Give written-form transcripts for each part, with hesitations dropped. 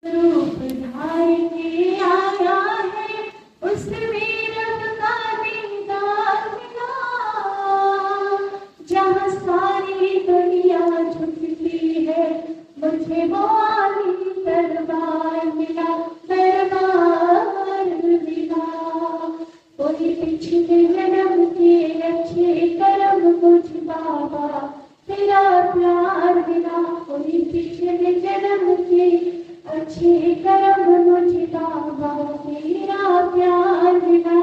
रूप धार के आया है, उसमें रब का दीदार मिला। जहाँ सारी दुनिया झुकती है, मुझे वो आली दरबार मिला, दरबार मिला। कोई पिछले जन्म के अच्छे कर्म मुझ बाबा तेरा प्यार मिला। कोई पिछले जन्म के अच्छे कर्म मुझ बाबा तेरा प्यार मिला।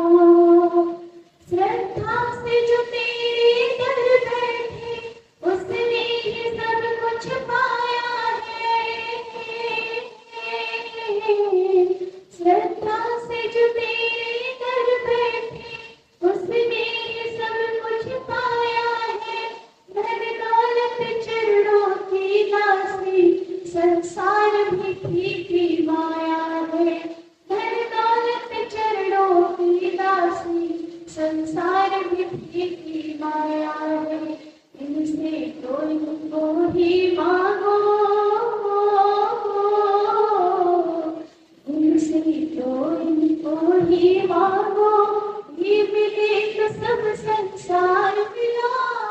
श्रद्धा से जो तेरे दर बैठे, उसने ही सब कुछ पाया है। श्रद्धा से जो तेरे दर बैठे, उसने ही सब कुछ पाया है। धन दौलत चरणों की दासी, संसार भी फीकी माया है। धन दौलत चरणों की दासी, संसार भी फीकी माया है। इनसे तो इनको ही मांगो, इनसे तो इनको ही मांगो, ये मिले तो सब संसार मिला।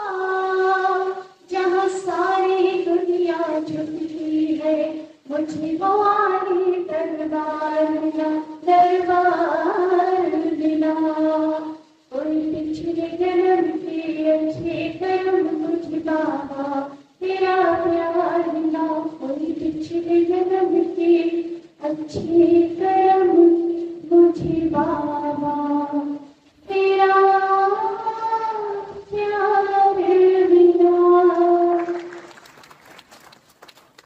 जहाँ सारी दुनिया झुकती है, मुझे वो आली दरबार मिला, दरबार मिला। कोई पिछले जन्म के अच्छे कर्म मुझे बाबा तेरा प्यार मिला। कोई पिछले जन्म के अच्छे